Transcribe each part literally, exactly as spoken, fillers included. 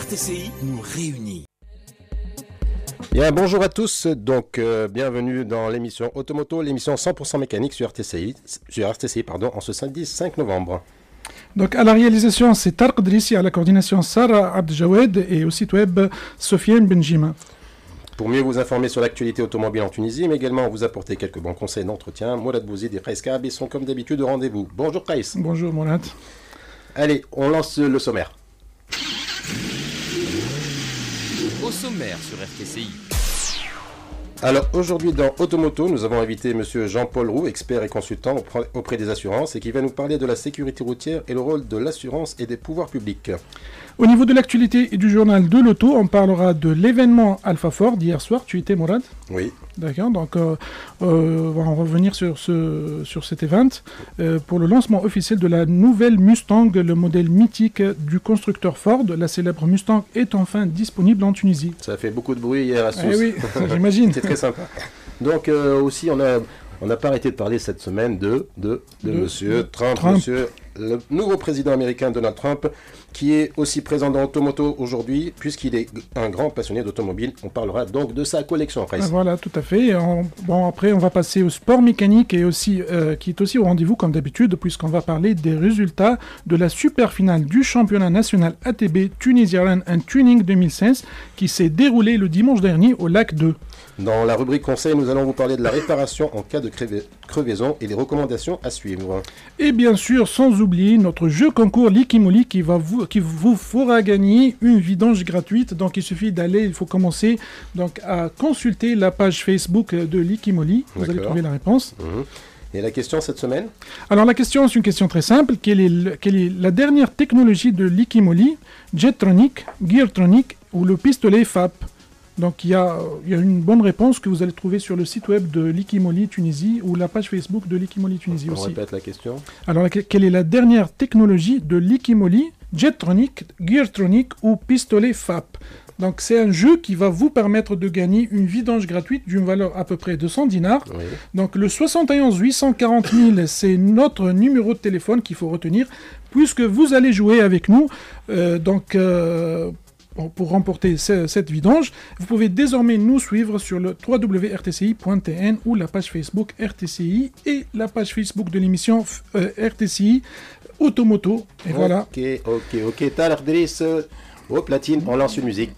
R T C I nous réunit. Bien, bonjour à tous, donc euh, bienvenue dans l'émission Automoto, l'émission cent pour cent mécanique sur R T C I, sur R T C I pardon, en ce samedi cinq novembre. Donc à la réalisation, c'est Tarq Drissi, à la coordination Sarah Abdjawed et au site web Sofiane Benjima. Pour mieux vous informer sur l'actualité automobile en Tunisie, mais également vous apporter quelques bons conseils d'entretien, Mourad Bouzid et Kais Kaab sont comme d'habitude au rendez-vous. Bonjour Kais. Bonjour Mourad. Allez, on lance le sommaire. Au sommaire sur R T C I. Alors aujourd'hui dans Automoto, nous avons invité M. Jean-Paul Roux, expert et consultant auprès des assurances, et qui va nous parler de la sécurité routière et le rôle de l'assurance et des pouvoirs publics. Au niveau de l'actualité et du journal de l'auto, on parlera de l'événement Alpha Ford d'hier soir. Tu étais, Mourad? Oui. D'accord, donc euh, euh, on va en revenir sur, ce, sur cet event euh, pour le lancement officiel de la nouvelle Mustang, le modèle mythique du constructeur Ford. La célèbre Mustang est enfin disponible en Tunisie. Ça a fait beaucoup de bruit hier à Sousse. Eh oui, j'imagine. C'est très sympa. Donc euh, aussi, on a... On n'a pas arrêté de parler cette semaine de, de, de, de Monsieur Trump, Trump. Monsieur, le nouveau président américain Donald Trump, qui est aussi présent dans Automoto aujourd'hui, puisqu'il est un grand passionné d'automobile. On parlera donc de sa collection. Ah, voilà, tout à fait. On, bon, après, on va passer au sport mécanique, et aussi, euh, qui est aussi au rendez-vous, comme d'habitude, puisqu'on va parler des résultats de la super finale du championnat national A T B Tunisia Run and Tuning deux mille seize, qui s'est déroulé le dimanche dernier au lac deux. Dans la rubrique conseil, nous allons vous parler de la réparation en cas de crevaison et les recommandations à suivre. Et bien sûr, sans oublier notre jeu concours Likimoli qui, va vous, qui vous fera gagner une vidange gratuite. Donc il suffit d'aller, il faut commencer donc, à consulter la page Facebook de Likimoli. Vous allez trouver la réponse. Mmh. Et la question cette semaine? Alors la question, c'est une question très simple. Quelle est, le, quelle est la dernière technologie de Likimoli, Jetronic, Geartronic ou le pistolet F A P? Donc il y, a, il y a une bonne réponse que vous allez trouver sur le site web de Likimoli Tunisie ou la page Facebook de Likimoli Tunisie On aussi. On répète la question. Alors, quelle est la dernière technologie de Likimoli, Jetronic, Geartronic ou pistolet F A P? Donc c'est un jeu qui va vous permettre de gagner une vidange gratuite d'une valeur à peu près de cent dinars. Oui. Donc le soixante et onze huit cent quarante mille, c'est notre numéro de téléphone qu'il faut retenir, puisque vous allez jouer avec nous. Euh, donc... Euh, pour remporter cette vidange, vous pouvez désormais nous suivre sur le w w w point r t c i point t n ou la page Facebook R T C I et la page Facebook de l'émission euh, R T C I Automoto. Et ok, voilà. Ok, ok, ok. Tarq Driss, au platine, on lance une musique.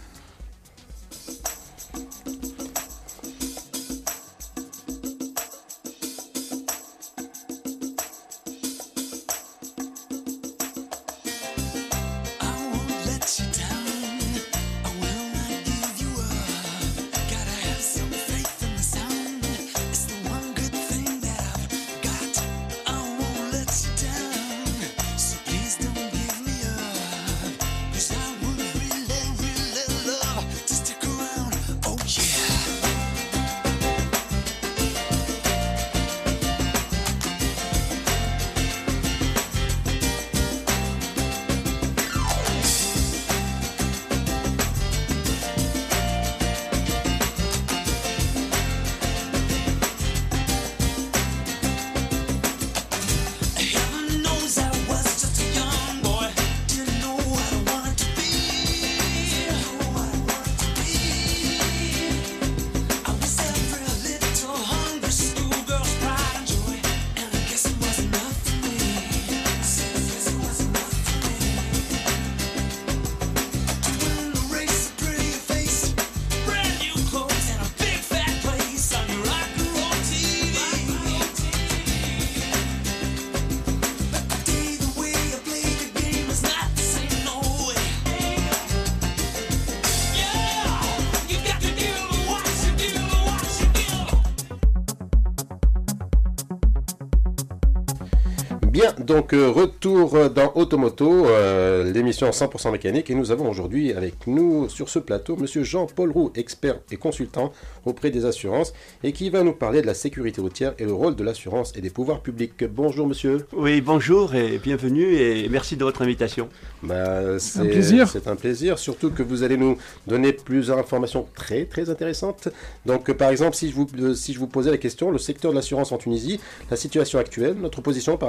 Bien, donc euh, retour dans Automoto, euh, l'émission cent pour cent mécanique, et nous avons aujourd'hui avec nous sur ce plateau Monsieur Jean-Paul Roux, expert et consultant auprès des assurances, et qui va nous parler de la sécurité routière et le rôle de l'assurance et des pouvoirs publics. Bonjour monsieur. Oui, bonjour et bienvenue et merci de votre invitation. Bah, c'est un plaisir. C'est un plaisir, surtout que vous allez nous donner plusieurs informations très très intéressantes. Donc euh, par exemple, si je, vous, euh, si je vous posais la question, le secteur de l'assurance en Tunisie, la situation actuelle, notre position par rapport à nos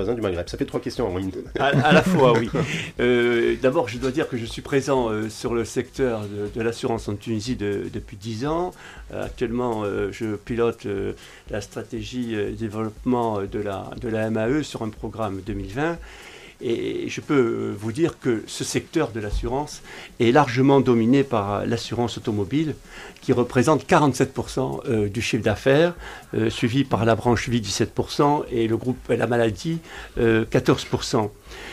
voisins du Maghreb. Ça fait trois questions en une. À, à la fois, oui. Euh, D'abord, je dois dire que je suis présent euh, sur le secteur de, de l'assurance en Tunisie de, depuis dix ans. Euh, actuellement, euh, je pilote euh, la stratégie de développement de la, de la M A E sur un programme deux mille vingt. Et je peux vous dire que ce secteur de l'assurance est largement dominé par l'assurance automobile, qui représente quarante-sept pour cent du chiffre d'affaires, euh, suivi par la branche vie dix-sept pour cent et le groupe la maladie euh, quatorze pour cent.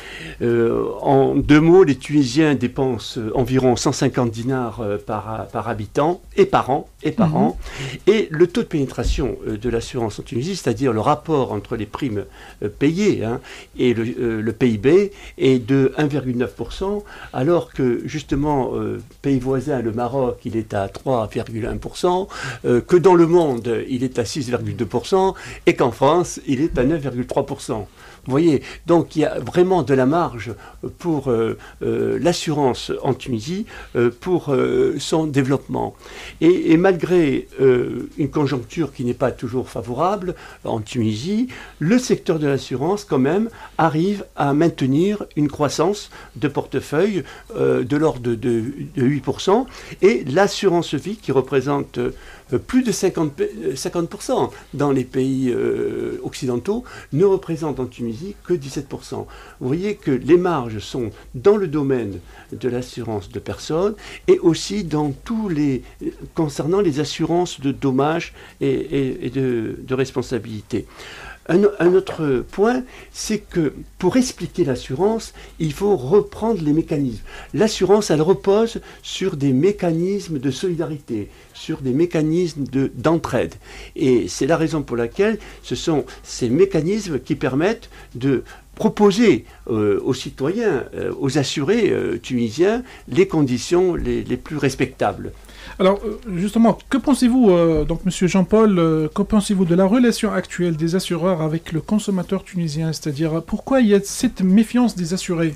Euh, en deux mots, les Tunisiens dépensent environ cent cinquante dinars euh, par, par habitant et par an. Et, par mmh. an. Et le taux de pénétration euh, de l'assurance en Tunisie, c'est-à-dire le rapport entre les primes euh, payées hein, et le, euh, le P I B, est de un virgule neuf pour cent, alors que justement, euh, pays voisin, le Maroc, il est à trois virgule un pour cent, euh, que dans le monde, il est à six virgule deux pour cent, et qu'en France, il est à neuf virgule trois pour cent. Vous voyez, donc il y a vraiment de la marge pour euh, euh, l'assurance en Tunisie, euh, pour euh, son développement. Et, et malgré euh, une conjoncture qui n'est pas toujours favorable en Tunisie, le secteur de l'assurance, quand même, arrive à maintenir une croissance de portefeuille euh, de l'ordre de, de, de huit pour cent. Et l'assurance vie, qui représente euh, plus de cinquante pour cent dans les pays euh, occidentaux, ne représente en Tunisie que dix-sept pour cent. Vous voyez que les marges sont dans le domaine de l'assurance de personnes et aussi dans tous les concernant les assurances de dommages et, et, et de, de responsabilité. Un, un autre point, c'est que pour expliquer l'assurance, il faut reprendre les mécanismes. L'assurance, elle repose sur des mécanismes de solidarité, sur des mécanismes de, d'entraide. Et c'est la raison pour laquelle ce sont ces mécanismes qui permettent de proposer euh, aux citoyens, euh, aux assurés euh, tunisiens, les conditions les, les plus respectables. Alors, justement, que pensez-vous, euh, donc Monsieur Jean-Paul, euh, que pensez-vous de la relation actuelle des assureurs avec le consommateur tunisien? C'est-à-dire, pourquoi il y a cette méfiance des assurés?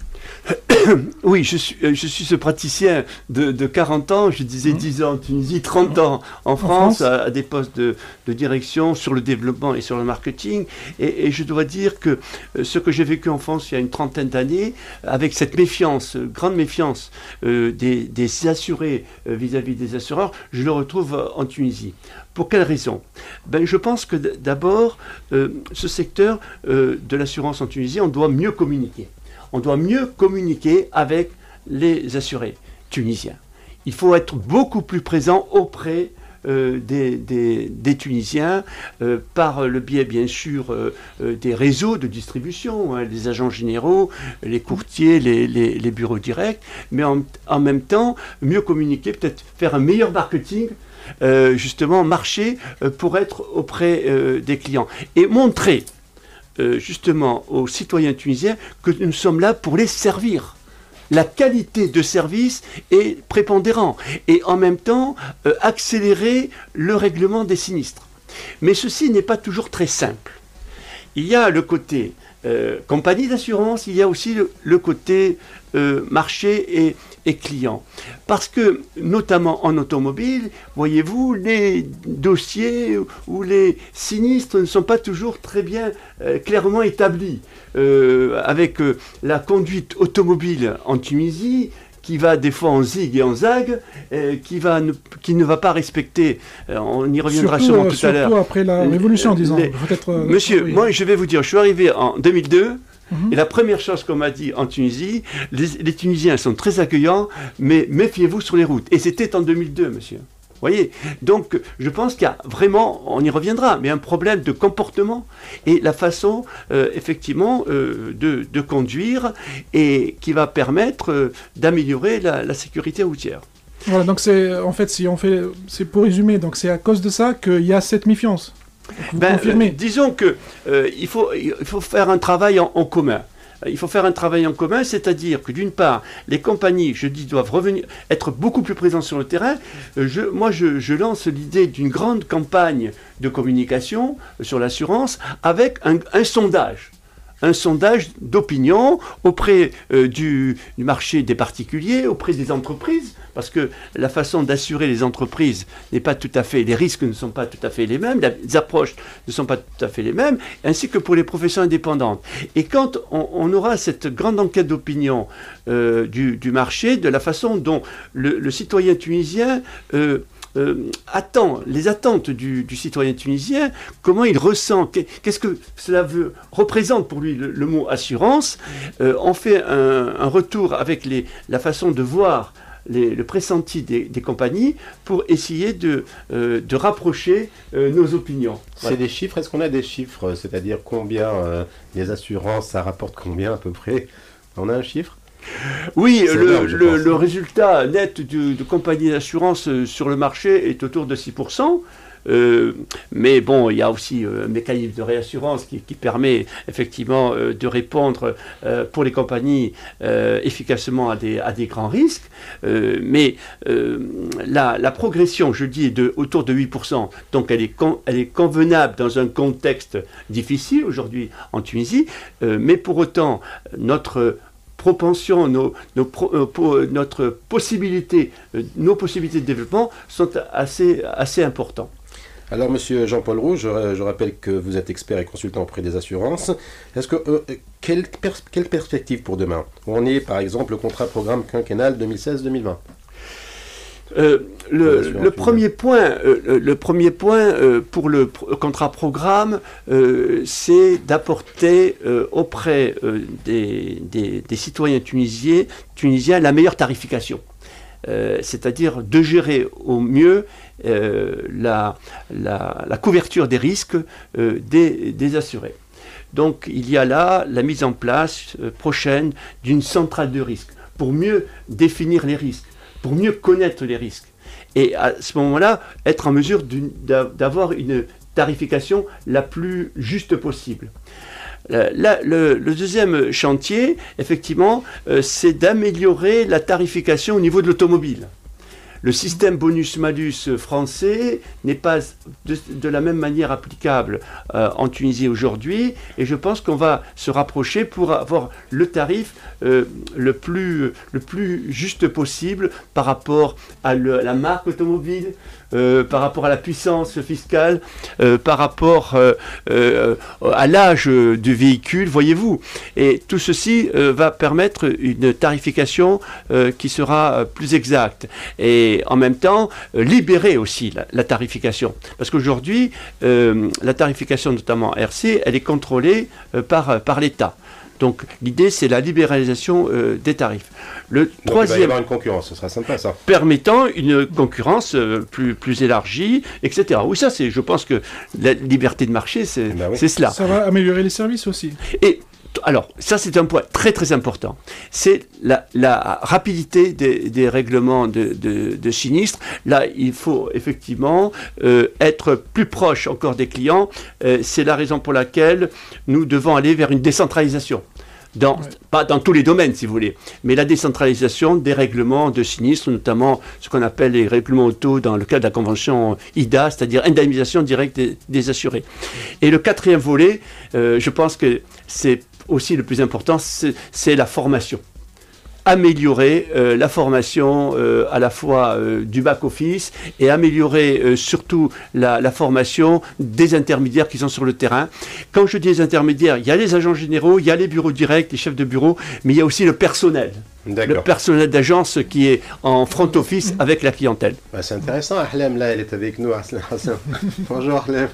Oui, je suis, je suis ce praticien de, de quarante ans, je disais mmh. dix ans en Tunisie, trente ans en, en France, France. À, à des postes de, de direction sur le développement et sur le marketing. Et, et je dois dire que ce que j'ai vécu en France il y a une trentaine d'années, avec cette méfiance, grande méfiance euh, des, des assurés euh, vis-à-vis des assureurs, je le retrouve en Tunisie. Pour quelle raison? Ben, je pense que d'abord, euh, ce secteur euh, de l'assurance en Tunisie, on doit mieux communiquer. On doit mieux communiquer avec les assurés tunisiens. Il faut être beaucoup plus présent auprès euh, des, des, des Tunisiens, euh, par le biais, bien sûr, euh, euh, des réseaux de distribution, hein, les agents généraux, les courtiers, les, les, les bureaux directs, mais en, en même temps, mieux communiquer, peut-être faire un meilleur marketing, euh, justement, marcher euh, pour être auprès euh, des clients. Et montrer Euh, justement aux citoyens tunisiens que nous sommes là pour les servir. La qualité de service est prépondérante et en même temps euh, accélérer le règlement des sinistres. Mais ceci n'est pas toujours très simple. Il y a le côté euh, compagnie d'assurance, il y a aussi le, le côté euh, marché et, et client. Parce que, notamment en automobile, voyez-vous, les dossiers ou les sinistres ne sont pas toujours très bien euh, clairement établis. Euh, avec euh, la conduite automobile en Tunisie, qui va des fois en zig et en zag, euh, qui, va ne, qui ne va pas respecter, euh, on y reviendra surtout, sûrement tout surtout à l'heure. Surtout après la Révolution, les, disons. Les, euh, monsieur, oui. Moi je vais vous dire, je suis arrivé en deux mille deux, mm-hmm. et la première chose qu'on m'a dit en Tunisie, les, les Tunisiens sont très accueillants, mais méfiez-vous sur les routes. Et c'était en deux mille deux, monsieur. Vous voyez, donc je pense qu'il y a vraiment, on y reviendra, mais un problème de comportement et la façon euh, effectivement euh, de, de conduire et qui va permettre euh, d'améliorer la, la sécurité routière. Voilà, donc c'est en fait, si on fait, c'est pour résumer, donc c'est à cause de ça qu'il y a cette méfiance. Vous ben, confirmez? euh, disons que euh, il faut, il faut faire un travail en, en commun. Il faut faire un travail en commun, c'est-à-dire que d'une part, les compagnies, je dis, doivent revenir, être beaucoup plus présentes sur le terrain. Je, moi, je, je lance l'idée d'une grande campagne de communication sur l'assurance avec un, un sondage. un sondage d'opinion auprès euh, du, du marché des particuliers, auprès des entreprises, parce que la façon d'assurer les entreprises n'est pas tout à fait, les risques ne sont pas tout à fait les mêmes, les approches ne sont pas tout à fait les mêmes, ainsi que pour les professions indépendantes. Et quand on, on aura cette grande enquête d'opinion euh, du, du marché, de la façon dont le, le citoyen tunisien euh, Euh, attend, les attentes du, du citoyen tunisien, comment il ressent, qu'est-ce que cela veut, représente pour lui le, le mot assurance. Euh, on fait un, un retour avec les, la façon de voir les, le pressenti des, des compagnies pour essayer de, euh, de rapprocher euh, nos opinions. C'est voilà. Des chiffres, est-ce qu'on a des chiffres, c'est-à-dire combien euh, les assurances, ça rapporte combien à peu près? On a un chiffre? Oui, le, énorme, le, le résultat net de, de compagnies d'assurance euh, sur le marché est autour de six pour cent. Euh, mais bon, il y a aussi euh, un mécanisme de réassurance qui, qui permet effectivement euh, de répondre euh, pour les compagnies euh, efficacement à des, à des grands risques. Euh, mais euh, la, la progression, je dis, est de, autour de huit pour cent. Donc elle est, con, elle est convenable dans un contexte difficile aujourd'hui en Tunisie. Euh, mais pour autant, notre propension, nos, nos pro, euh, po, notre possibilité, euh, nos possibilités de développement sont assez, assez importantes. Alors, monsieur Jean-Paul Roux, je, je rappelle que vous êtes expert et consultant auprès des assurances. Est-ce que, euh, quelle, pers quelle perspective pour demain? On est, par exemple, le contrat programme quinquennal deux mille seize deux mille vingt. Euh, le, le, premier point, euh, le premier point euh, pour le pro contrat programme, euh, c'est d'apporter euh, auprès euh, des, des, des citoyens tunisiens, tunisiens la meilleure tarification. Euh, c'est-à-dire de gérer au mieux euh, la, la, la couverture des risques euh, des, des assurés. Donc il y a là la mise en place euh, prochaine d'une centrale de risque pour mieux définir les risques, pour mieux connaître les risques. Et à ce moment-là, être en mesure d'avoir une tarification la plus juste possible. La, le, le deuxième chantier, effectivement, euh, c'est d'améliorer la tarification au niveau de l'automobile. Le système bonus-malus français n'est pas de, de la même manière applicable euh, en Tunisie aujourd'hui, et je pense qu'on va se rapprocher pour avoir le tarif euh, le, plus, le plus juste possible par rapport à, le, à la marque automobile, euh, par rapport à la puissance fiscale, euh, par rapport euh, euh, à l'âge du véhicule, voyez-vous. Et tout ceci euh, va permettre une tarification euh, qui sera plus exacte. Et en même temps, euh, libérer aussi la, la tarification. Parce qu'aujourd'hui, euh, la tarification, notamment R C, elle est contrôlée euh, par, par l'État. Donc l'idée, c'est la libéralisation euh, des tarifs. Le Donc, troisième, il va y avoir une concurrence, ce sera sympa ça. Permettant une concurrence euh, plus, plus élargie, et cetera. Oui, ça, c'est, je pense que la liberté de marché, c'est ben oui. cela. Ça va améliorer les services aussi. Et alors, ça c'est un point très très important. C'est la, la rapidité des, des règlements de, de, de sinistres. Là, il faut effectivement euh, être plus proche encore des clients. Euh, c'est la raison pour laquelle nous devons aller vers une décentralisation. Dans, ouais. Pas dans tous les domaines, si vous voulez, mais la décentralisation des règlements de sinistres, notamment ce qu'on appelle les règlements auto dans le cadre de la convention I D A, c'est-à-dire indemnisation directe des, des assurés. Et le quatrième volet, euh, je pense que c'est aussi le plus important, c'est la formation. Améliorer euh, la formation euh, à la fois euh, du back-office et améliorer euh, surtout la, la formation des intermédiaires qui sont sur le terrain. Quand je dis les intermédiaires, il y a les agents généraux, il y a les bureaux directs, les chefs de bureau, mais il y a aussi le personnel. Le personnel d'agence qui est en front office avec la clientèle. Bah, c'est intéressant, Ahlem, là, elle est avec nous. Bonjour Ahlem.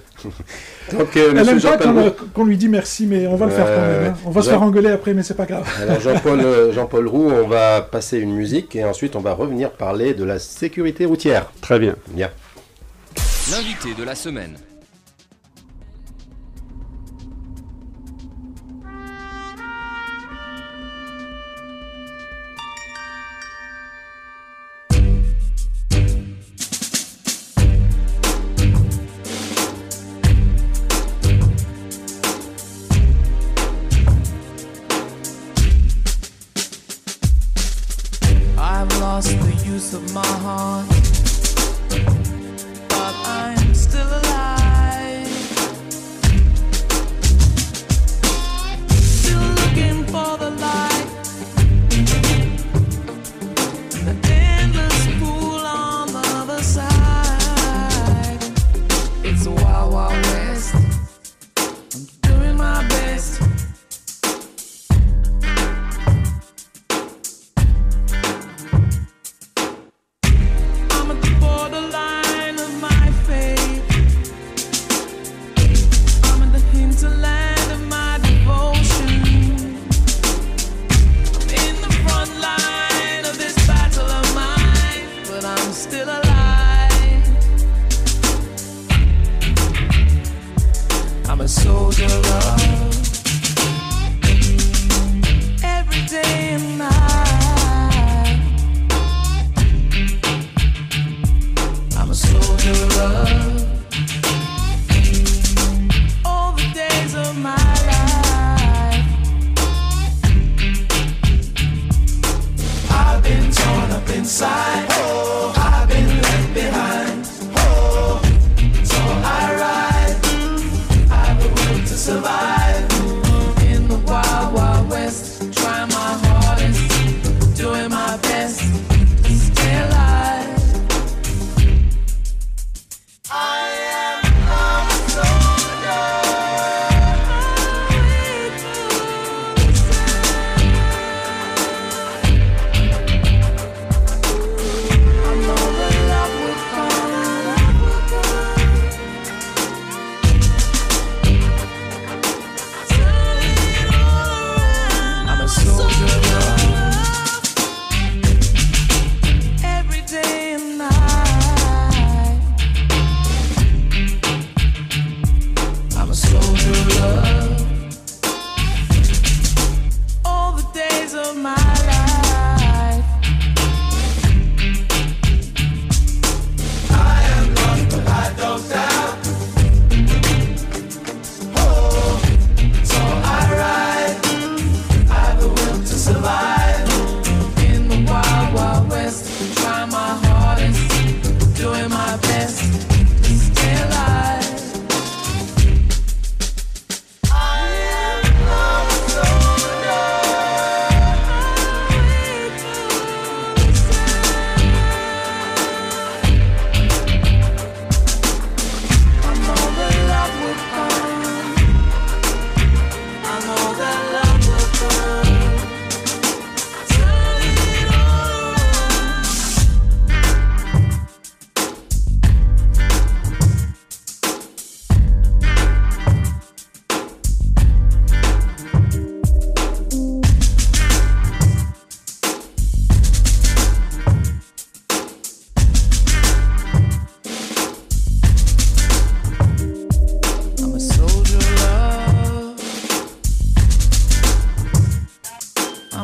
Donc, euh, elle n'aime pas qu'on qu lui dit merci, mais on va euh, le faire quand même. Hein. On va Jean... se faire engueuler après, mais c'est pas grave. Alors Jean-Paul euh, Jean-Paul Roux, on va passer une musique et ensuite on va revenir parler de la sécurité routière. Très bien. Bien. L'invité de la semaine. Of my heart, but I'm still alive.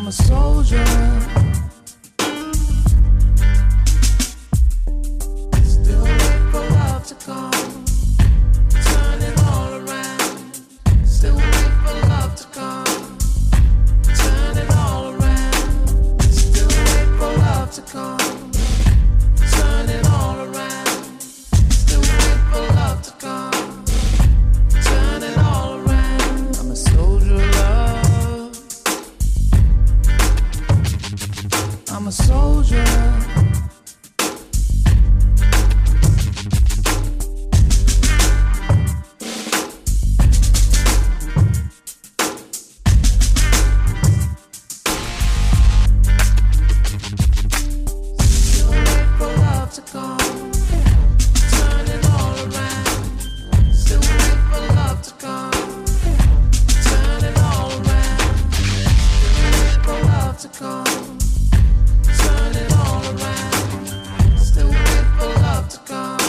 I'm a soldier. Still wait for love to come. Turn it all around. Still wait for love to come. Turn it all around. Still wait for love to come. Turn it all around. Still wait for love to come. Turn it all around. I'm a soldier of love. I'm a soldier. Still wait for love to come. Turn it all around. Still wait for love to come. Turn it all around. Still wait for love to come. Turn it all around. Still wait for love to come.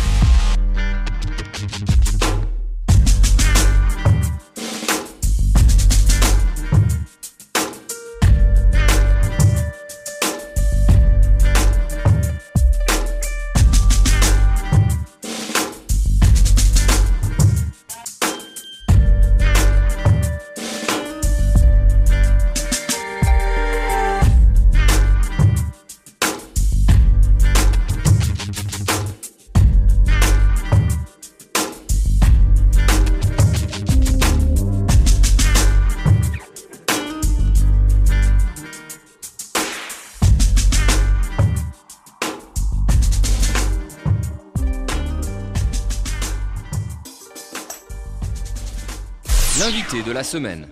L'invité de la semaine.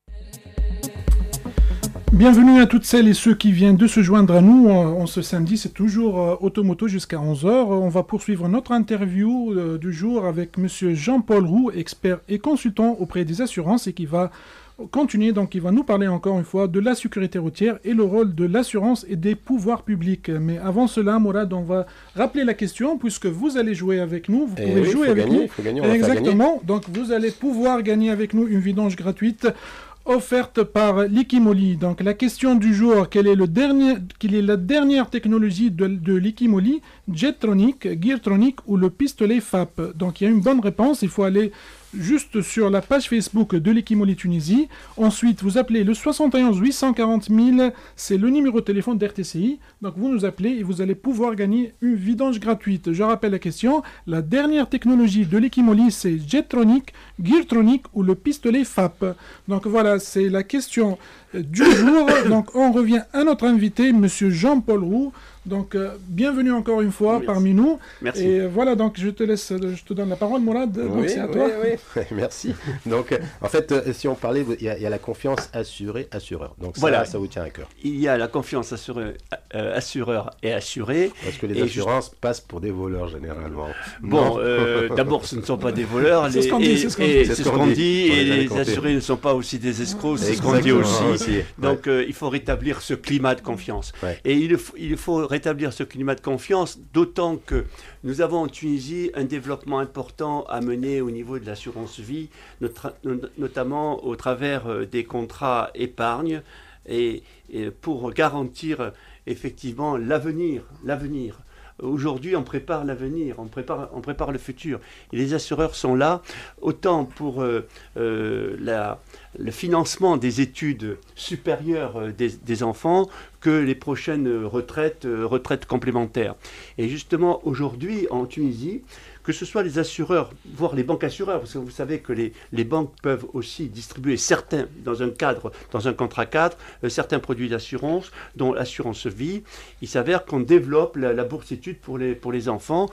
Bienvenue à toutes celles et ceux qui viennent de se joindre à nous en, en ce samedi, c'est toujours euh, Automoto jusqu'à onze heures. On va poursuivre notre interview euh, du jour avec monsieur Jean-Paul Roux, expert et consultant auprès des assurances et qui va continuer, donc il va nous parler encore une fois de la sécurité routière et le rôle de l'assurance et des pouvoirs publics. Mais avant cela, Mourad, on va rappeler la question puisque vous allez jouer avec nous, vous Eh pouvez oui, jouer faut avec gagner, nous. faut gagner, on va faire Exactement, donc vous allez pouvoir gagner avec nous une vidange gratuite offerte par Liquimoli. Donc la question du jour, quelle est, le dernier, quelle est la dernière technologie de, de Liquimoli, Jetronic, Geartronic ou le pistolet F A P? Donc il y a une bonne réponse, il faut aller juste sur la page Facebook de Liquimoli Tunisie. Ensuite, vous appelez le soixante et onze huit cent quarante mille, c'est le numéro de téléphone d'R T C I. Donc vous nous appelez et vous allez pouvoir gagner une vidange gratuite. Je rappelle la question, la dernière technologie de Liquimoli, c'est Jetronic, Geartronic ou le pistolet F A P. Donc voilà, c'est la question du jour. Donc on revient à notre invité, monsieur Jean-Paul Roux. Donc, euh, bienvenue encore une fois Merci. parmi nous. Merci. Et euh, voilà, donc je te laisse, je te donne la parole, Mourad. Donc Oui, c'est à oui, toi. oui. Merci. Donc, euh, en fait, euh, si on parlait, il y, a- il y a la confiance assurée-assureur. Donc, ça, Voilà. ça vous tient à cœur. Il y a la confiance assureur, euh, assureur et assuré. Parce que les Et assurances passent pour des voleurs, généralement. Bon, Non. euh, d'abord, ce ne sont pas des voleurs. C'est les- ce qu'on dit, et- c'est ce qu'on et dit. C'est C'est ce qu'on dit. Ouais, Et j'avais les compté. assurés ne sont pas aussi des escrocs, c'est ce qu'on dit Exactement, aussi. ouais. Donc, euh, il faut rétablir ce climat de confiance. Ouais. Et il faut, il faut rétablir ce climat de confiance, d'autant que nous avons en Tunisie un développement important à mener au niveau de l'assurance vie, notre- notamment au travers euh, des contrats épargne, et, et pour garantir euh, effectivement l'avenir, l'avenir. Aujourd'hui, on prépare l'avenir, on prépare, on prépare le futur. Et les assureurs sont là, autant pour euh, euh, la, le financement des études supérieures euh, des, des enfants que les prochaines retraites, euh, retraites complémentaires. Et justement, aujourd'hui, en Tunisie, que ce soit les assureurs, voire les banques assureurs, parce que vous savez que les, les banques peuvent aussi distribuer certains, dans un cadre, dans un contrat cadre, euh, certains produits d'assurance, dont l'assurance vie. Il s'avère qu'on développe la, la bourse études pour les, pour les enfants.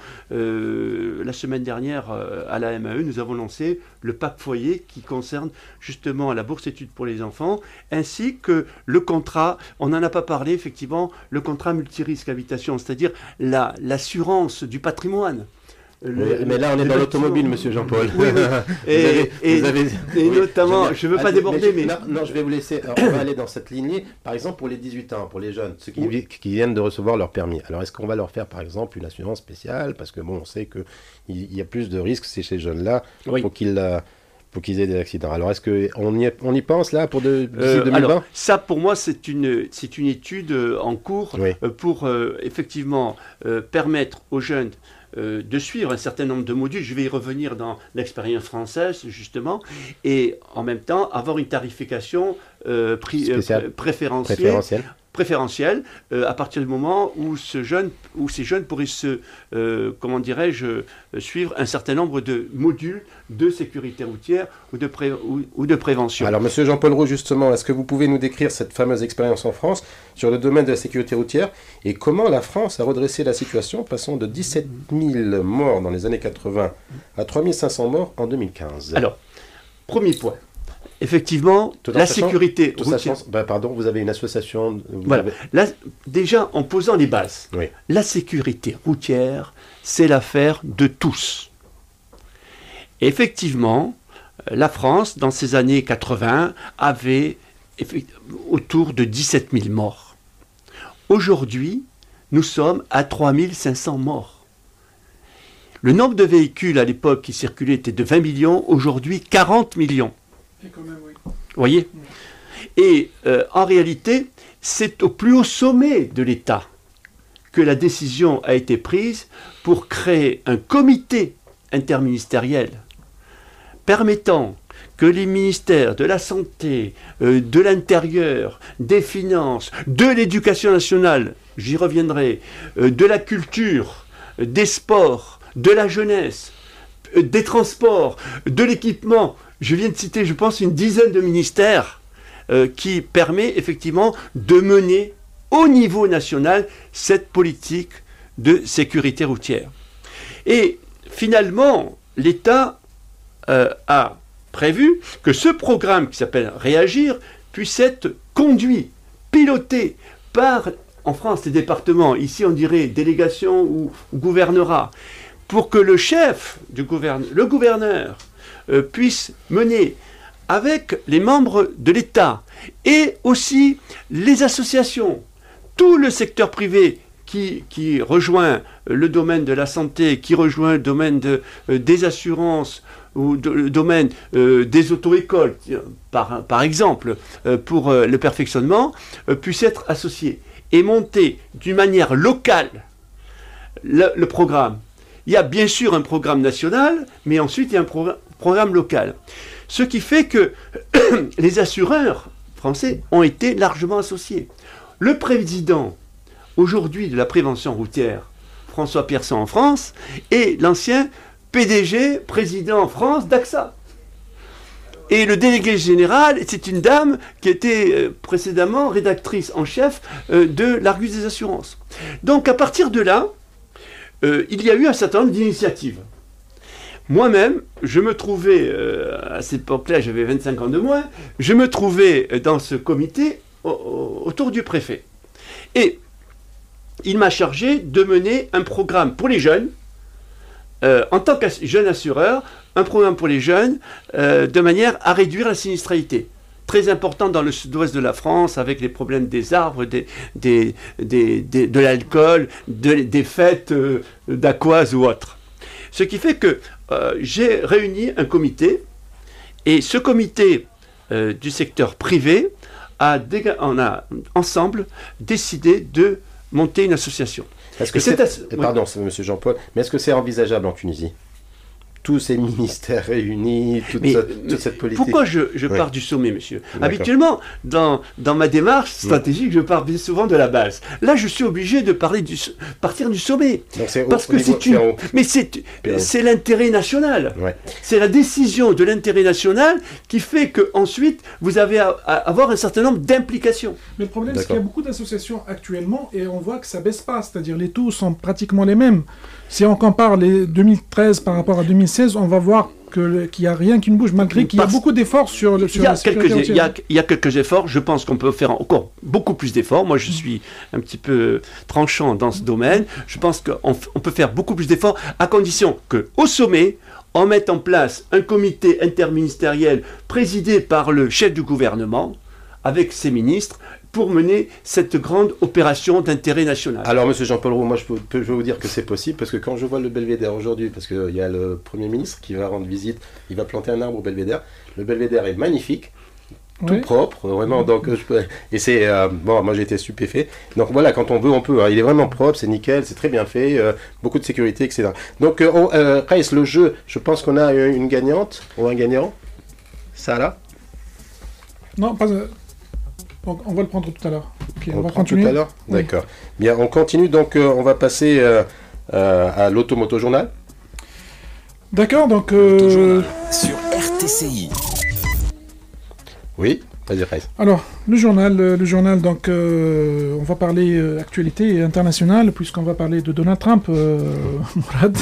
Euh, la semaine dernière, euh, à la M A E, nous avons lancé le pack foyer qui concerne justement la bourse études pour les enfants, ainsi que le contrat, on n'en a pas parlé effectivement, le contrat multirisque habitation, c'est-à-dire la, l'assurance du patrimoine. Le- Oui, mais là, on est le dans bâtiment. l'automobile, monsieur Jean-Paul. Oui, oui. Et, Vous avez- et- vous avez- et oui, notamment, bien. je ne veux pas Ah, déborder, mais... Non, non, je vais vous laisser. Alors, on va aller dans cette lignée. Par exemple, pour les dix-huit ans, pour les jeunes, ceux qui, vi- qui viennent de recevoir leur permis. Alors, est-ce qu'on va leur faire, par exemple, une assurance spéciale? Parce que, bon, on sait qu'il y a plus de risques chez ces jeunes-là. Oui. Faut qu'ils, euh, pour qu'ils aient des accidents. Alors, est-ce qu'on y, on y pense là pour de, d'ici Euh, deux mille vingt? alors, ça, pour moi, c'est une, c'est une étude euh, en cours Oui. euh, pour euh, effectivement euh, permettre aux jeunes euh, de suivre un certain nombre de modules. Je vais y revenir dans l'expérience française, justement, et en même temps avoir une tarification euh, pri- euh, Spéciale. pr- préférentielle. Préférentiel. préférentielle euh, à partir du moment où, ce jeune, où ces jeunes pourraient se, euh, comment dirais-je, euh, suivre un certain nombre de modules de sécurité routière ou de, pré- ou, ou de prévention. Alors, monsieur Jean-Paul Roux, justement, est-ce que vous pouvez nous décrire cette fameuse expérience en France sur le domaine de la sécurité routière et comment la France a redressé la situation, passant de dix-sept mille morts dans les années quatre-vingts à trois mille cinq cents morts en deux mille quinze? Alors, premier point. Effectivement, Tout en la sachant- sécurité Tout routière. ça, bah, pardon, vous avez une association. Vous Voilà. avez- Là, déjà, en posant les bases, Oui. la sécurité routière, c'est l'affaire de tous. Effectivement, euh, la France, dans ces années quatre-vingts, avait effect- autour de dix-sept mille morts. Aujourd'hui, nous sommes à trois mille cinq cents morts. Le nombre de véhicules à l'époque qui circulaient était de vingt millions, aujourd'hui quarante millions. Et quand même, oui. Vous voyez? Et euh, en réalité, c'est au plus haut sommet de l'État que la décision a été prise pour créer un comité interministériel permettant que les ministères de la Santé, euh, de l'Intérieur, des Finances, de l'Éducation nationale, j'y reviendrai, euh, de la culture, euh, des sports, de la jeunesse, euh, des transports, de l'équipement, je viens de citer, je pense, une dizaine de ministères euh, qui permet effectivement de mener au niveau national cette politique de sécurité routière. Et finalement, l'État euh, a prévu que ce programme qui s'appelle Réagir puisse être conduit, piloté par, en France, les départements, ici on dirait délégation ou, ou gouvernorat, pour que le chef du gouverne, le gouverneur, euh, puisse mener avec les membres de l'État et aussi les associations, tout le secteur privé qui, qui rejoint le domaine de la santé, qui rejoint le domaine de, euh, des assurances ou de, le domaine euh, des auto-écoles, par, par exemple, euh, pour euh, le perfectionnement, euh, puissent être associés et monter d'une manière locale le, le programme. Il y a bien sûr un programme national, mais ensuite il y a un progr- programme local. Ce qui fait que les assureurs français ont été largement associés. Le président, aujourd'hui, de la prévention routière, François Pierson en France, est l'ancien P D G, président en France d'AXA. Et le délégué général, c'est une dame qui était euh, précédemment rédactrice en chef euh, de l'Argus des assurances. Donc à partir de là, euh, il y a eu un certain nombre d'initiatives. Moi-même, je me trouvais, euh, à cette époque-là, j'avais vingt-cinq ans de moins, je me trouvais dans ce comité au, au, autour du préfet. Et il m'a chargé de mener un programme pour les jeunes, euh, en tant que jeune assureur, un programme pour les jeunes, euh, de manière à réduire la sinistralité. Très important dans le sud-ouest de la France, avec les problèmes des arbres, des, des, des, des, de l'alcool, de, des fêtes euh, dacquoises ou autres. Ce qui fait que euh, j'ai réuni un comité, et ce comité euh, du secteur privé, a déga- on a ensemble décidé de monter une association. Est-ce que Et c'est... cette as- Pardon, c'est monsieur Jean-Paul, mais est-ce que c'est envisageable en Tunisie? Tous ces ministères réunis, toute, Mais, ce- mais toute cette politique. pourquoi je, je Oui. pars du sommet, monsieur? D'accord. Habituellement, dans, dans ma démarche stratégique, je pars bien souvent de la base. Là, je suis obligé de parler du, s- partir du sommet. Donc c'est Parce au que niveau- c'est une... c'est en- Mais c'est Bien. c'est l'intérêt national. Ouais. C'est la décision de l'intérêt national qui fait qu'ensuite, vous avez à, à avoir un certain nombre d'implications. Mais le problème, c'est D'accord. qu'il y a beaucoup d'associations actuellement et on voit que ça baisse pas, c'est-à-dire les taux sont pratiquement les mêmes. Si on compare les deux mille treize par rapport à deux mille seize, on va voir que le- qu'il n'y a rien qui ne bouge, malgré qu'il y a Parce- beaucoup d'efforts sur le sur Il y, a la sécurité quelques, il, y a, routière. il y a quelques efforts, je pense qu'on peut faire encore beaucoup plus d'efforts. Moi, je suis un petit peu tranchant dans ce domaine. Je pense qu'on f- on peut faire beaucoup plus d'efforts à condition qu'au sommet, on mette en place un comité interministériel présidé par le chef du gouvernement, avec ses ministres, pour mener cette grande opération d'intérêt national. Alors, monsieur Jean-Paul Roux, moi je peux, je peux vous dire que c'est possible, parce que quand je vois le Belvédère aujourd'hui, parce qu'il y a le Premier ministre qui va rendre visite, il va planter un arbre au Belvédère. Le Belvédère est magnifique, tout oui. propre, vraiment. Donc, je peux, et c'est euh, bon, moi j'ai été stupéfait. Donc voilà, quand on veut, on peut. Hein. Il est vraiment propre, c'est nickel, c'est très bien fait, euh, beaucoup de sécurité, et cetera. Donc, euh, on, euh, Reis, le jeu, je pense qu'on a une gagnante ou un gagnant. Ça là. Non, pas. Euh... Donc, on va le prendre tout à l'heure. Okay, on, on va prend continuer. Tout à l'heure. Oui. D'accord. Bien, on continue. Donc, euh, on va passer euh, euh, à l'Automoto Journal. D'accord. Donc. Euh... Sur R T C I. Oui. Vas-y, Reis. Alors, le journal, le journal. Donc, euh, on va parler euh, actualité internationale puisqu'on va parler de Donald Trump, euh, Mourad.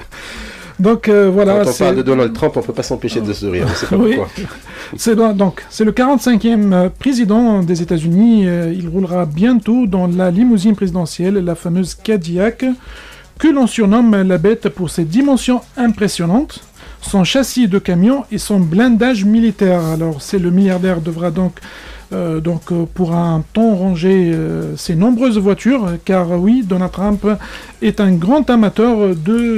Donc euh, voilà. Quand on parle de Donald Trump, on ne peut pas s'empêcher de sourire. C'est pas oui. pourquoi. C'est donc c'est le quarante-cinquième président des États-Unis. Il roulera bientôt dans la limousine présidentielle, la fameuse Cadillac, que l'on surnomme la bête pour ses dimensions impressionnantes, son châssis de camion et son blindage militaire. Alors c'est le milliardaire devra donc Euh, donc euh, pour un temps ranger euh, ses nombreuses voitures, car euh, oui, Donald Trump est un grand amateur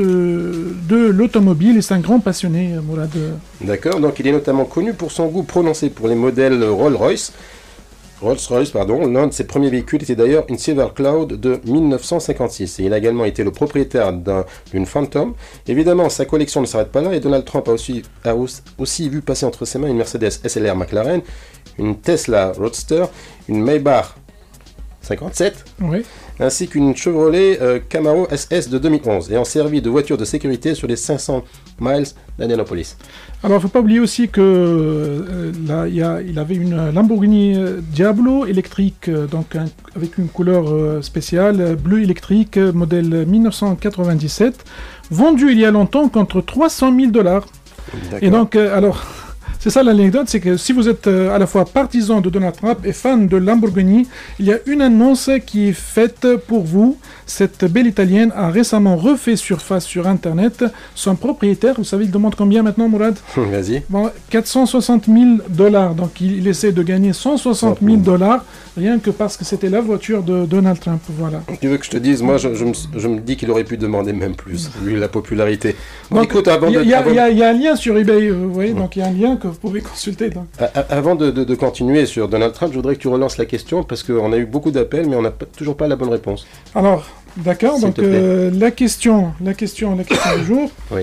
de, de l'automobile et c'est un grand passionné, euh, Mourad. D'accord, donc il est notamment connu pour son goût prononcé pour les modèles Rolls-Royce. Rolls-Royce, pardon, l'un de ses premiers véhicules était d'ailleurs une Silver Cloud de mille neuf cent cinquante-six. Et il a également été le propriétaire d'un, d'une Phantom. Évidemment, sa collection ne s'arrête pas là et Donald Trump a aussi, a aussi vu passer entre ses mains une Mercedes S L R McLaren, une Tesla Roadster, une Maybach cinquante-sept, oui. ainsi qu'une Chevrolet euh, Camaro S S de deux mille onze, ayant servi de voiture de sécurité sur les cinq cents miles d'Indianapolis. Alors, il ne faut pas oublier aussi que euh, là, y a, il avait une Lamborghini Diablo électrique, euh, donc un, avec une couleur euh, spéciale, bleu électrique, modèle mille neuf cent quatre-vingt-dix-sept, vendu il y a longtemps contre trois cent mille dollars. Et donc, euh, alors... C'est ça l'anecdote, c'est que si vous êtes euh, à la fois partisan de Donald Trump et fan de Lamborghini, il y a une annonce qui est faite pour vous. Cette belle Italienne a récemment refait surface sur Internet. Son propriétaire, vous savez, il demande combien maintenant, Mourad? Vas-y. Bon, quatre cent soixante mille dollars. Donc il, il essaie de gagner cent soixante mille dollars, rien que parce que c'était la voiture de Donald Trump. Voilà. Tu veux que je te dise, moi je, je, me, je me dis qu'il aurait pu demander même plus, vu la popularité. Bon, donc, écoute, avant il y, de, y, avant... y, y a un lien sur eBay, vous voyez, donc il y a un lien que vous pouvez consulter. Donc. Avant de, de, de continuer sur Donald Trump, je voudrais que tu relances la question, parce qu'on a eu beaucoup d'appels, mais on n'a toujours pas la bonne réponse. Alors, d'accord, donc euh, la question, la question, la question du jour. Oui.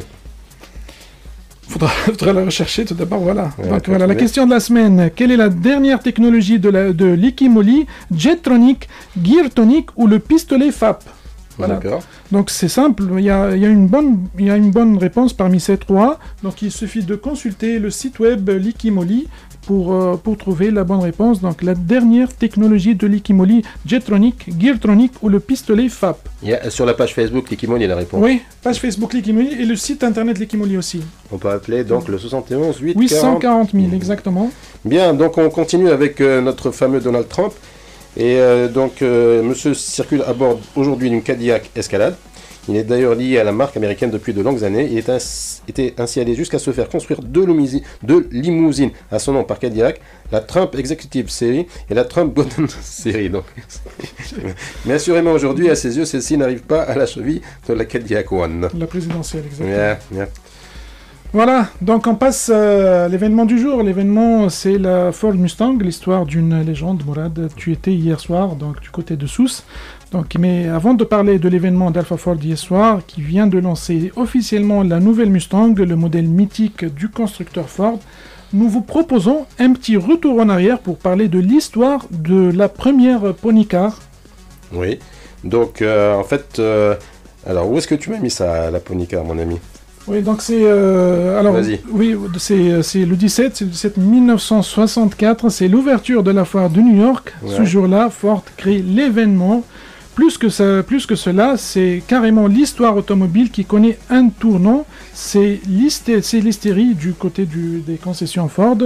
Faudra, faudra la rechercher tout d'abord, voilà. Ouais, donc voilà, la question de la semaine. Quelle est la dernière technologie de, la, de Liquimoli, Jetronic, Geartonic ou le pistolet F A P? Voilà. D'accord. Donc c'est simple, il y a, il y a une bonne, il y a une bonne réponse parmi ces trois. Donc il suffit de consulter le site web Liquimoli pour, euh, pour trouver la bonne réponse. Donc la dernière technologie de Liquimoli, Jetronic, Geartronic ou le pistolet F A P. Il y a, sur la page Facebook Liquimoli, il y a la réponse. Oui, page Facebook Liquimoli et le site internet Liquimoli aussi. On peut appeler donc le soixante et onze huit cent quarante mille, exactement. Bien, donc on continue avec euh, notre fameux Donald Trump. Et euh, donc, euh, monsieur circule à bord aujourd'hui d'une Cadillac Escalade. Il est d'ailleurs lié à la marque américaine depuis de longues années. Il est ainsi, était ainsi allé jusqu'à se faire construire deux, limousines, deux limousines à son nom par Cadillac, la Trump Executive Series et la Trump Golden Series. Donc. Mais assurément, aujourd'hui, à ses yeux, celle-ci n'arrive pas à la cheville de la Cadillac One. La présidentielle, exactement. Yeah, yeah. Voilà, donc on passe à l'événement du jour. L'événement, c'est la Ford Mustang, l'histoire d'une légende. Mourad, tu étais hier soir, donc du côté de Sousse. Donc, mais avant de parler de l'événement d'Alpha Ford hier soir, qui vient de lancer officiellement la nouvelle Mustang, le modèle mythique du constructeur Ford, nous vous proposons un petit retour en arrière pour parler de l'histoire de la première Pony Car. Oui, donc euh, en fait, euh, alors où est-ce que tu m'as mis ça, la Pony Car, mon ami? Oui, donc c'est euh, alors Vas-y. oui, c'est c'est le dix-sept, c'est le dix-sept mille neuf cent soixante-quatre, c'est l'ouverture de la foire de New York. Ouais. Ce jour-là, Ford crée l'événement. Plus que ça, plus que cela, c'est carrément l'histoire automobile qui connaît un tournant. C'est l'hystérie du côté du, des concessions Ford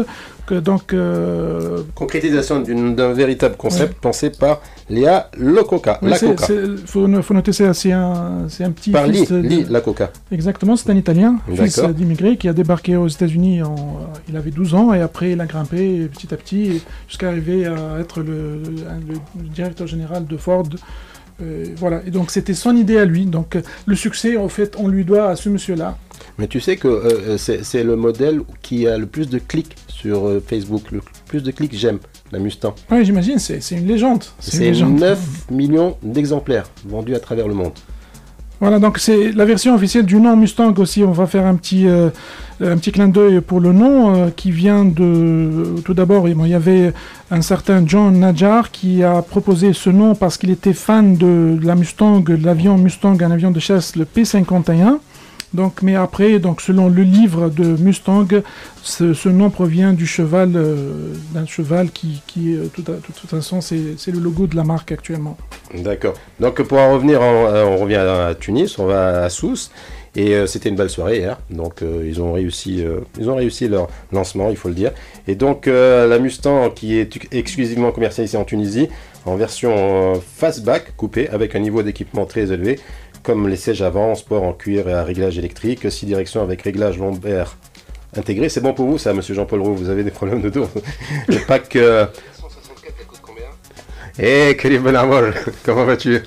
donc euh... concrétisation d'un véritable concept ouais. pensé par Léa Lococa. Oui, il faut, faut noter ça, c'est un, un petit par fils Lee, de... Lee Lococa. Exactement, c'est un Italien, fils d'immigré qui a débarqué aux États-Unis. En... Il avait douze ans et après il a grimpé petit à petit jusqu'à arriver à être le, le, le directeur général de Ford. Euh, voilà, et donc c'était son idée à lui. Donc le succès, en fait, on lui doit à ce monsieur-là. Mais tu sais que euh, c'est le modèle qui a le plus de clics sur euh, Facebook, le plus de clics j'aime, la Mustang. Oui, j'imagine, c'est une légende. C'est neuf millions d'exemplaires vendus à travers le monde. Voilà, donc c'est la version officielle du nom Mustang aussi. On va faire un petit, euh, un petit clin d'œil pour le nom euh, qui vient de... Tout d'abord, il y avait un certain John Najjar qui a proposé ce nom parce qu'il était fan de, de la Mustang, de l'avion Mustang, un avion de chasse, le P cinquante et un. Donc, mais après, donc, selon le livre de Mustang, ce, ce nom provient du cheval, euh, d'un cheval qui, qui euh, tout à, de toute façon, c'est le logo de la marque actuellement. D'accord. Donc, pour en revenir, en, on revient à Tunis, on va à Sousse, et euh, c'était une belle soirée hier. Donc, euh, ils ont réussi, euh, ils ont réussi leur lancement, il faut le dire. Et donc, euh, la Mustang, qui est exclusivement commercialisée en Tunisie, en version euh, fastback, coupée, avec un niveau d'équipement très élevé, comme les sièges avant, sport en cuir et à réglage électrique, six directions avec réglage lombaire intégré. C'est bon pour vous ça, monsieur Jean-Paul Roux, vous avez des problèmes de dos. Le pack... Euh... quatre cent soixante-quatre, elle coûte combien? Eh, Karim Ben Amol, comment vas-tu?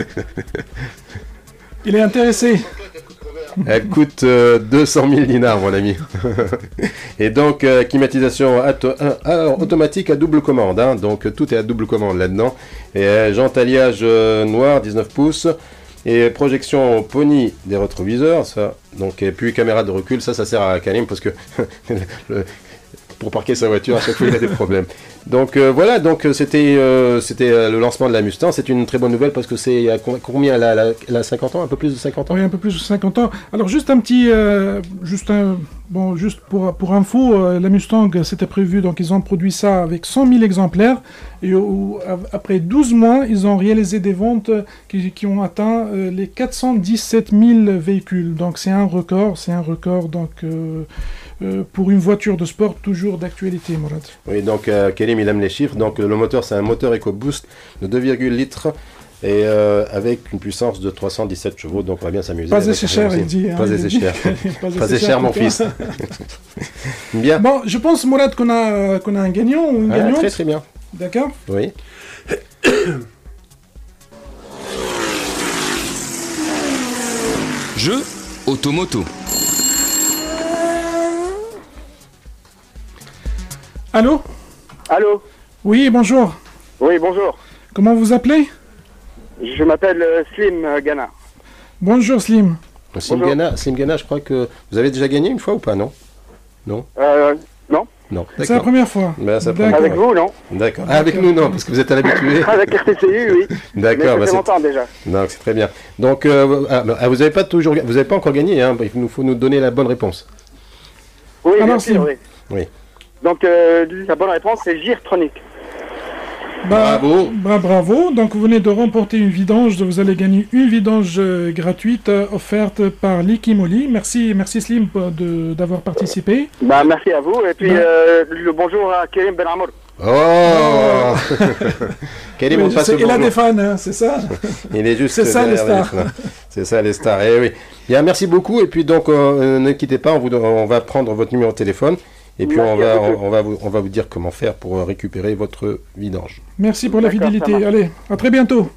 Il est intéressé. Elle coûte euh, deux cent mille dinars, mon ami. Et donc, euh, climatisation euh, automatique à double commande. Hein, donc, tout est à double commande là-dedans. Et euh, jantes alliage euh, noir, dix-neuf pouces. Et projection pony des rétroviseurs, ça. Donc, et puis caméra de recul, ça, ça sert à Karim parce que le, pour parquer sa voiture, à chaque fois, il a des problèmes. Donc euh, voilà, donc c'était euh, c'était le lancement de la Mustang. C'est une très bonne nouvelle parce que c'est combien elle a, elle a cinquante ans, un peu plus de cinquante ans. Oui, un peu plus de cinquante ans. Alors juste un petit, euh, juste un, bon, juste pour pour info, euh, la Mustang c'était prévu, donc ils ont produit ça avec cent mille exemplaires et euh, après douze mois, ils ont réalisé des ventes qui, qui ont atteint euh, les quatre cent dix-sept mille véhicules. Donc c'est un record, c'est un record donc. Euh, Euh, pour une voiture de sport toujours d'actualité, Mourad. Oui, donc euh, Karim, il aime les chiffres. Donc le moteur, c'est un moteur EcoBoost de deux virgule cinq litres et euh, avec une puissance de trois cent dix-sept chevaux. Donc on va bien s'amuser. Pas assez cher, il dit. Hein, pas assez cher. Pas assez cher, mon fils. Bien. Bon, je pense, Mourad, qu'on a, qu'on a un gagnant ou une ah, gagnante. Très très bien. D'accord. Oui. Jeu Automoto. Allô? Allô? Oui, bonjour. Oui, bonjour. Comment vous appelez? Je m'appelle euh, Slim euh, Ghana. Bonjour Slim. Slim bonjour. Ghana, Slim Ghana, je crois que vous avez déjà gagné une fois ou pas, non? Non euh, Non. Non. C'est la première fois. Ben, avec vous, non? D'accord. Ah, avec nous, non, parce que vous êtes à l'habitué. Avec R T C U, oui. D'accord. Ça fait longtemps déjà. Donc c'est très bien. Donc euh, ah, vous n'avez pas toujours, vous n'avez pas encore gagné, hein. Il nous faut nous donner la bonne réponse. Oui, Alors, bien sûr, oui. Oui. Donc, euh, la bonne réponse, c'est Geartronic. Bah, bravo. Bah, bravo. Donc, vous venez de remporter une vidange. Vous allez gagner une vidange euh, gratuite euh, offerte par Likimoli. Merci, merci Slim d'avoir participé. Bah, merci à vous. Et puis, bah. euh, le bonjour à Karim Ben Amour. Oh Karim, oui, il bonjour. a des fans, hein, c'est ça. Il est juste. C'est ça les stars. C'est ça les stars. Eh oui. Bien, merci beaucoup. Et puis, donc, euh, ne quittez pas. On, vous, on va prendre votre numéro de téléphone. Et puis on va, on, on, va vous, on va vous dire comment faire pour récupérer votre vidange. Merci pour la fidélité. Allez, à très bientôt.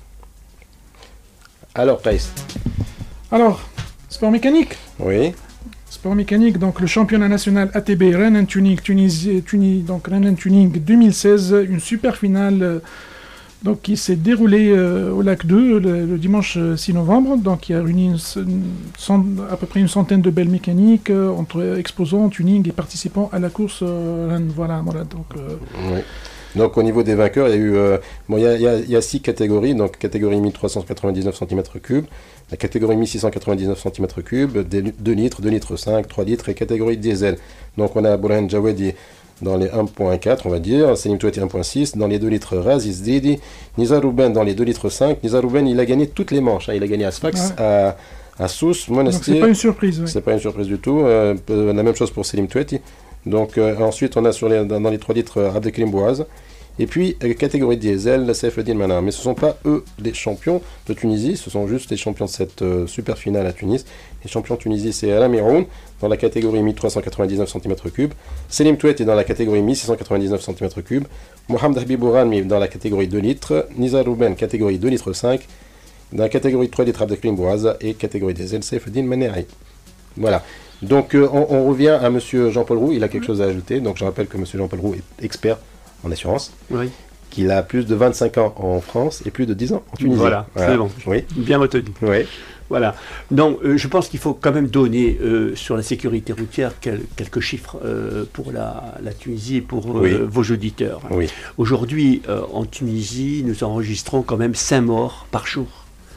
Alors, Pace. Alors, sport mécanique. Oui. Sport mécanique, donc le championnat national A T B Rennes Tuning, Tunisie, Tunis, donc Rennes Tuning deux mille seize, une super finale. Euh, Donc, qui s'est déroulé euh, au lac deux le, le dimanche six novembre. Donc, il y a réuni une, une, cent, à peu près une centaine de belles mécaniques euh, entre exposants, tuning et participants à la course. Euh, voilà, voilà. Donc, euh... oui. Donc, au niveau des vainqueurs, il y a eu euh, bon, il y a, il y a, il y a six catégories. Donc, catégorie mille trois cent quatre-vingt-dix-neuf centimètres cubes, la catégorie mille six cent quatre-vingt-dix-neuf centimètres cubes, deux litres, deux litres cinq, trois litres et catégorie diesel. Donc, on a Bourhan Jawedi dans les un virgule quatre, on va dire, Selim Touati un virgule six, dans les deux litres Raziz Didi, Nizar Rouben dans les deux litres cinq. Nizar Rouben, il a gagné toutes les manches, hein. Il a gagné à Sfax, ouais. à, à Sousse, Monastir. Donc c'est pas une surprise. Oui. C'est pas une surprise du tout. Euh, la même chose pour Selim Touati. Donc euh, ensuite, on a sur les, dans, dans les trois litres euh, Abdelkrim Bouaz. Et puis, euh, catégorie diesel, Saifeddin Manar. Mais ce ne sont pas eux les champions de Tunisie, ce sont juste les champions de cette euh, super finale à Tunis. Les champions de Tunisie, c'est Alain Miroun dans la catégorie mille trois cent quatre-vingt-dix-neuf centimètres cubes. Selim Touet est dans la catégorie mille six cent quatre-vingt-dix-neuf centimètres cubes. Mohamed Habibouran dans la catégorie deux litres. Nizar Rouben, catégorie deux litres cinq. Dans la catégorie trois litres Abdelkrim Bouaz et catégorie diesel, Saifeddin Manari. Voilà. Donc, euh, on, on revient à M. Jean-Paul Roux. Il a quelque chose à ajouter. Donc, je rappelle que M. Jean-Paul Roux est expert en assurance, oui. qu'il a plus de vingt-cinq ans en France et plus de dix ans en Tunisie. Voilà, voilà. C'est bon, oui. Bien retenu. Oui. Voilà. Donc, euh, je pense qu'il faut quand même donner euh, sur la sécurité routière quel, quelques chiffres euh, pour la, la Tunisie et pour euh, oui. vos auditeurs. Oui. Aujourd'hui, euh, en Tunisie, nous enregistrons quand même cinq morts par jour,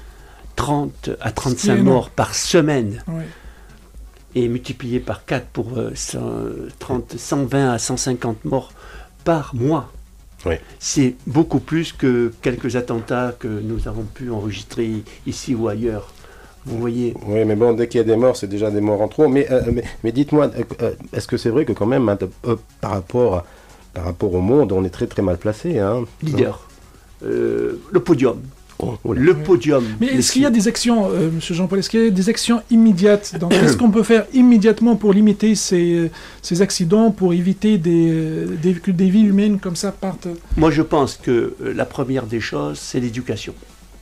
trente à trente-cinq morts par semaine. Oui. Et multiplié par quatre pour euh, cent trente, cent vingt à cent cinquante morts par mois. Oui. C'est beaucoup plus que quelques attentats que nous avons pu enregistrer ici ou ailleurs. Vous voyez. Oui, mais bon, dès qu'il y a des morts, c'est déjà des morts en trop. Mais, euh, mais, mais dites-moi, euh, est-ce que c'est vrai que quand même, hein, euh, par, rapport, par rapport au monde, on est très très mal placé, hein, leader. Euh, le podium. Oh, le podium. Mais est-ce qu'il y a des actions, euh, M. Jean-Paul, est-ce qu'il y a des actions immédiates? Donc, qu'est-ce qu'on peut faire immédiatement pour limiter ces, ces accidents, pour éviter des, des, que des vies humaines comme ça partent? Moi, je pense que euh, la première des choses, c'est l'éducation.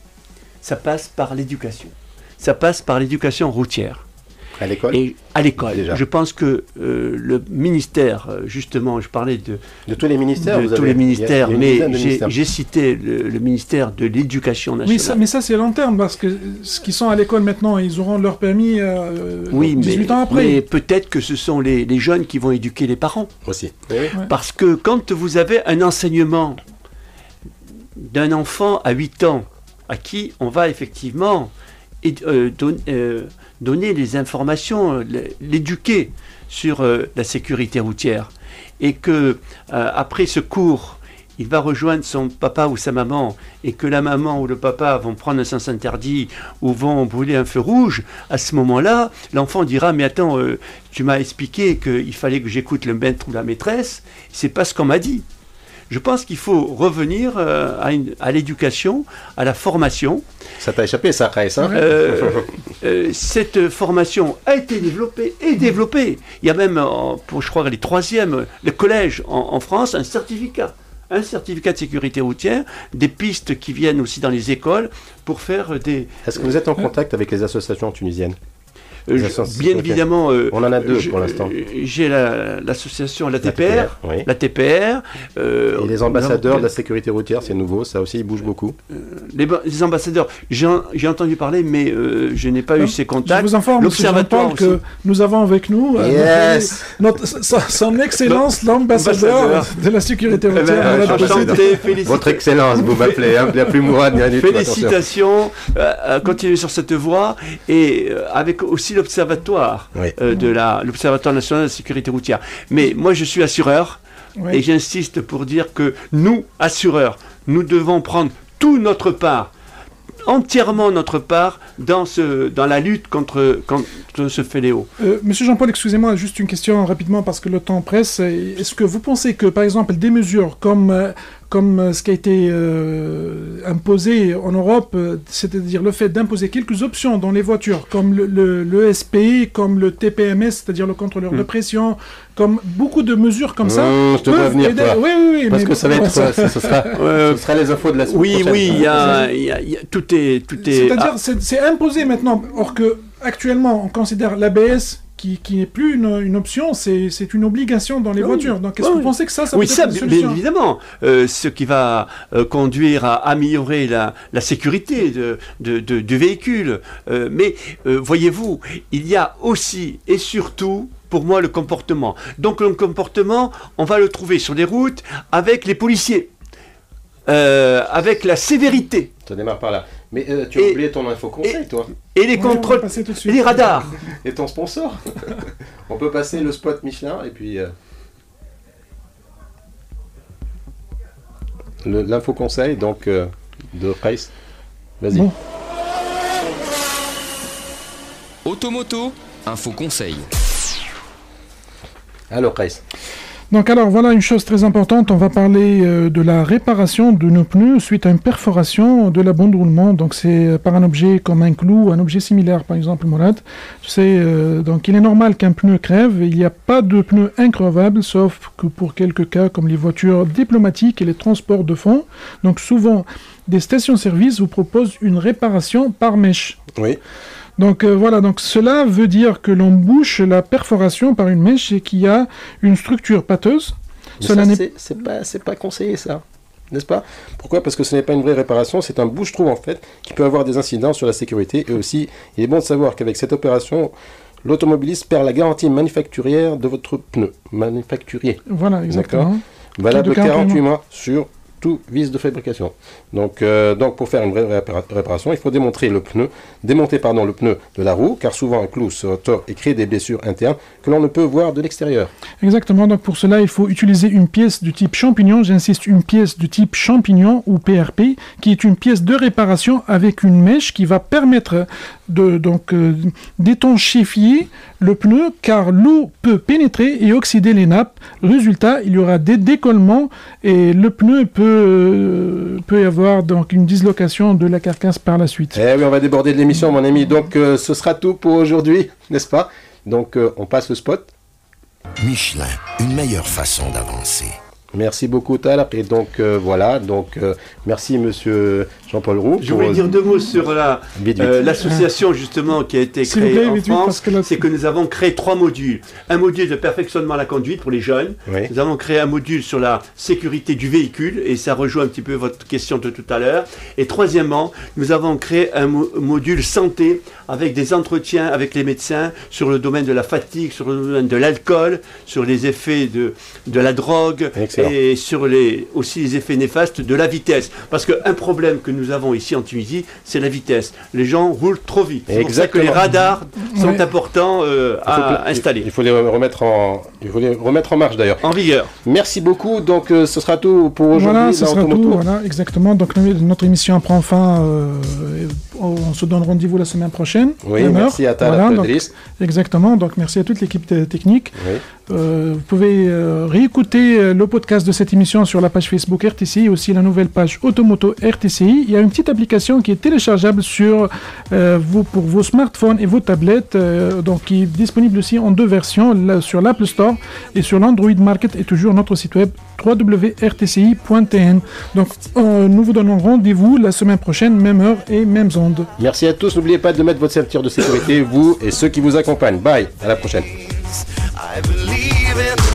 Ça passe par l'éducation. Ça passe par l'éducation routière. À l'école Et à l'école. Je pense que euh, le ministère, justement, je parlais de... De tous les ministères De vous tous avez, les ministères, mais ministères. j'ai cité le, le ministère de l'Éducation nationale. Mais ça, mais ça c'est long terme, parce que ceux qui sont à l'école maintenant, ils auront leur permis euh, oui, dix-huit mais, ans après. Mais peut-être que ce sont les, les jeunes qui vont éduquer les parents. Aussi. Oui. Ouais. Parce que quand vous avez un enseignement d'un enfant à huit ans, à qui on va effectivement... Et, euh, don, euh, donner les informations, l'éduquer sur euh, la sécurité routière, et que euh, après ce cours, il va rejoindre son papa ou sa maman, et que la maman ou le papa vont prendre un sens interdit ou vont brûler un feu rouge, à ce moment-là, l'enfant dira « Mais attends, euh, tu m'as expliqué qu'il fallait que j'écoute le maître ou la maîtresse, c'est pas ce qu'on m'a dit ». Je pense qu'il faut revenir euh, à, une, à l'éducation, à la formation. Ça t'a échappé, ça, Raïs, hein euh, euh, Cette formation a été développée et développée. Il y a même, pour, je crois, les troisièmes, le collège en, en France, un certificat. Un certificat de sécurité routière, des pistes qui viennent aussi dans les écoles pour faire des... Est-ce que vous êtes en contact avec les associations tunisiennes? Euh, je, bien okay. évidemment, euh, on en a deux je, pour l'instant. J'ai la, l'association, la T P R, la T P R, oui. la T P R euh, et les ambassadeurs non, de la sécurité routière, c'est nouveau, ça aussi, ils bougent beaucoup. Euh, les, les ambassadeurs, j'ai, j'ai entendu parler, mais euh, je n'ai pas non, eu ces contacts. Je vous informe, l'observatoire que nous avons avec nous yes. notre, notre, son Excellence, l'ambassadeur de la sécurité routière. Eh ben, enchanté, votre Excellence, vous m'appelez, hein, il n'y a plus Mourad, ni Annie. Félicitations, euh, continuez sur cette voie, et euh, avec aussi l'observatoire oui. euh, de la l'observatoire national de la sécurité routière. Mais moi je suis assureur oui. et j'insiste pour dire que nous, assureurs, nous devons prendre tout notre part, entièrement notre part dans, ce, dans la lutte contre, contre ce fléau. Euh, Monsieur Jean-Paul, excusez-moi, juste une question rapidement parce que le temps presse. Est-ce que vous pensez que, par exemple, des mesures comme, euh, comme ce qui a été euh, imposé en Europe, euh, c'est-à-dire le fait d'imposer quelques options dans les voitures, comme le, le, le E S P, comme le T P M S, c'est-à-dire le contrôleur mmh. de pression, comme beaucoup de mesures comme ça. Mmh, je te vois venir, toi. Oui, oui, oui. Parce mais que ça va être, ça, ce, sera, euh, ce sera les infos de la semaine oui, prochaine. Oui, oui, il y a, y a, y a, tout est, tout est. C'est-à-dire, ah. c'est, c'est imposé maintenant, or que actuellement, on considère l'A B S qui, qui n'est plus une, une option, c'est, c'est une obligation dans les oui. voitures. Donc, est-ce oui. que vous pensez que ça, ça oui, peut ça, être une solution? Bien évidemment. Euh, ce qui va euh, conduire à améliorer la, la sécurité de, de, de, du véhicule. Euh, mais, euh, voyez-vous, il y a aussi et surtout, pour moi, le comportement. Donc, le comportement, on va le trouver sur les routes avec les policiers. Euh, avec la sévérité. Ça démarre par là. Mais euh, tu as et, oublié ton info conseil, et, toi. Et les contrôles, et les radars. Et ton sponsor. On peut passer le spot Michelin et puis euh, le, l'info conseil donc euh, de Price. Vas-y. Bon. Automoto, info conseil. Alors, Kais. Donc alors voilà une chose très importante, on va parler euh, de la réparation de nos pneus suite à une perforation de la bande de roulement. Donc c'est euh, par un objet comme un clou, un objet similaire par exemple, Mourad. C'est, euh, donc il est normal qu'un pneu crève, il n'y a pas de pneu increvable sauf que pour quelques cas comme les voitures diplomatiques et les transports de fonds. Donc souvent des stations-service vous proposent une réparation par mèche. Oui. Donc euh, voilà, donc cela veut dire que l'on bouche la perforation par une mèche et qu'il y a une structure pâteuse. Mais Cela ça, n'est c'est, c'est pas, c'est pas conseillé, ça. N'est-ce pas? Pourquoi? Parce que ce n'est pas une vraie réparation, c'est un bouche-trou en fait, qui peut avoir des incidents sur la sécurité. Et aussi, il est bon de savoir qu'avec cette opération, l'automobiliste perd la garantie manufacturière de votre pneu. Manufacturier. Voilà, exactement. Valable quarante-huit mois sur tout vice de fabrication. Donc, euh, donc pour faire une vraie répara- réparation, il faut démonter le pneu, démonter pardon, le pneu de la roue, car souvent un clou se retord et crée des blessures internes que l'on ne peut voir de l'extérieur. Exactement, donc pour cela, il faut utiliser une pièce du type champignon, j'insiste, une pièce du type champignon ou P R P, qui est une pièce de réparation avec une mèche qui va permettre de, donc, euh, d'étanchéfier le pneu, car l'eau peut pénétrer et oxyder les nappes. Résultat, il y aura des décollements et le pneu peut, euh, peut y avoir donc une dislocation de la carcasse par la suite. Eh oui, on va déborder de l'émission, mon ami. Donc, euh, ce sera tout pour aujourd'hui, n'est-ce pas? Donc, euh, on passe le spot. Michelin, une meilleure façon d'avancer. Merci beaucoup, Tal. Et donc, euh, voilà. Donc, euh, merci, monsieur Jean-Paul Roux. Je voulais dire deux mots sur la, Vite, vite. euh, l'association justement qui a été S'il vous créée plaît, en vite, vite, France. parce que là- C'est que nous avons créé trois modules. Un module de perfectionnement à la conduite pour les jeunes. Oui. Nous avons créé un module sur la sécurité du véhicule, et ça rejoint un petit peu votre question de tout à l'heure. Et troisièmement, nous avons créé un mo- module santé avec des entretiens avec les médecins sur le domaine de la fatigue, sur le domaine de l'alcool, sur les effets de, de la drogue, Excellent. et sur les, aussi les effets néfastes de la vitesse. Parce qu'un problème que nous avons ici en Tunisie, c'est la vitesse. Les gens roulent trop vite. C'est pour ça que les Exactement. radars sont Ouais. importants euh, Il faut à que- installer. Il faut les remettre en, il faut les remettre en marche d'ailleurs. En vigueur. Merci beaucoup. Donc, euh, ce sera tout pour aujourd'hui. Voilà, ce dans sera Automoto. tout, voilà, exactement. Donc no- notre émission prend fin, euh, on se donne rendez-vous la semaine prochaine. Oui, même merci heure. à Tal, Voilà, à donc, Idriss. exactement, donc merci à toute l'équipe t- technique. Oui. Euh, vous pouvez euh, réécouter euh, le podcast de cette émission sur la page Facebook R T C I et aussi la nouvelle page Automoto R T C I. Il y a une petite application qui est téléchargeable sur, euh, vos, pour vos smartphones et vos tablettes, euh, donc qui est disponible aussi en deux versions, là, sur l'Apple Store et sur l'Android Market et toujours notre site web w w w point r t c i point t n. Donc euh, nous vous donnons rendez-vous la semaine prochaine, même heure et mêmes ondes. Merci à tous. N'oubliez pas de mettre votre ceinture de sécurité, vous et ceux qui vous accompagnent. Bye. À la prochaine. I believe it.